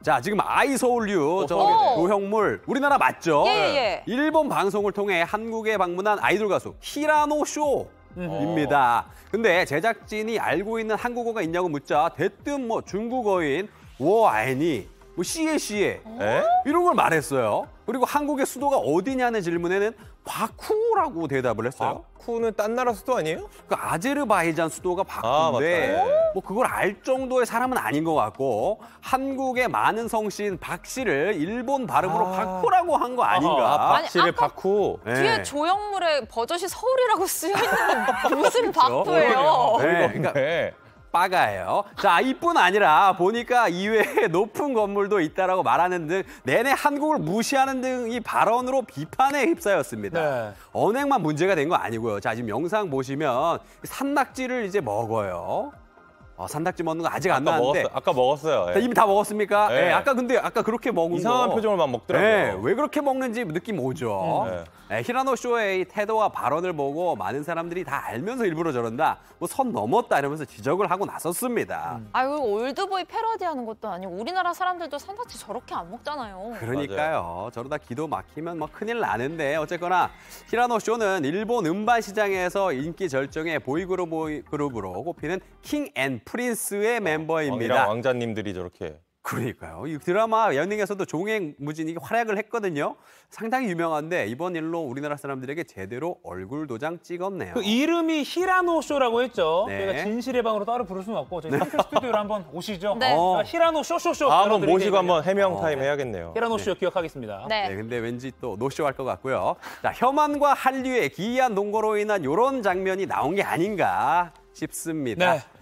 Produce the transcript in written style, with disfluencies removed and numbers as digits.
자, 지금 아이서울류 저 조형물 우리나라 맞죠? 예. 일본 방송을 통해 한국에 방문한 아이돌 가수 히라노 쇼입니다. 근데 제작진이 알고 있는 한국어가 있냐고 묻자 대뜸 뭐 중국어인 워아니 뭐 씨에 이런 걸 말했어요. 그리고 한국의 수도가 어디냐는 질문에는 바쿠라고 대답을 했어요. 바쿠는 딴 나라 수도 아니에요? 그 아제르바이잔 수도가 바쿠인데 뭐 그걸 알 정도의 사람은 아닌 것 같고 한국의 많은 성씨인 박 씨를 일본 발음으로 바쿠라고 한 거 아닌가. 박 씨를 바쿠. 뒤에 조형물에 버젓이 서울이라고 쓰여있는 무슨 바쿠예요. 네, 그러니까 빠가예요. 자, 이뿐 아니라 보니까 이외에 높은 건물도 있다라고 말하는 등 내내 한국을 무시하는 등 이 발언으로 비판에 휩싸였습니다. 언행만 문제가 된 거 아니고요. 자, 지금 영상 보시면 산낙지를 이제 먹어요. 산낙지 먹는 거 아직 안 나왔는데. 아까 먹었어요. 이미 다 먹었습니까? 네. 아까 그렇게 먹은 이상한 표정을만 먹더라고요. 네, 왜 그렇게 먹는지 느낌 오죠. 히라노 쇼의 이 태도와 발언을 보고 많은 사람들이 다 알면서 일부러 저런다. 뭐 선 넘었다 이러면서 지적을 하고 나섰습니다. 아유, 올드보이 패러디하는 것도 아니고 우리나라 사람들도 산낙지 저렇게 안 먹잖아요. 그러니까요. 저러다 기도 막히면 뭐 큰일 나는데 어쨌거나 히라노 쇼는 일본 음반 시장에서 인기 절정의 보이그룹으로 꼽히는 킹 앤 프린스의 멤버입니다. 왕이랑 왕자님들이 저렇게. 그러니까요. 이 드라마 예능에서도 종횡무진히 활약을 했거든요. 상당히 유명한데 이번 일로 우리나라 사람들에게 제대로 얼굴 도장 찍었네요. 그 이름이 히라노 쇼라고 했죠. 네. 저희가 진실의 방으로 따로 부를 수는 없고 저희 삼성 스튜디오로 한번 오시죠. 네. 히라노 쇼쇼쇼. 한번 모시고 한번 해명 타임 해야겠네요. 히라노 쇼 기억하겠습니다. 네. 근데 왠지 또 노쇼 할 것 같고요. 자, 혐한과 한류의 기이한 동거로 인한 이런 장면이 나온 게 아닌가 싶습니다. 네.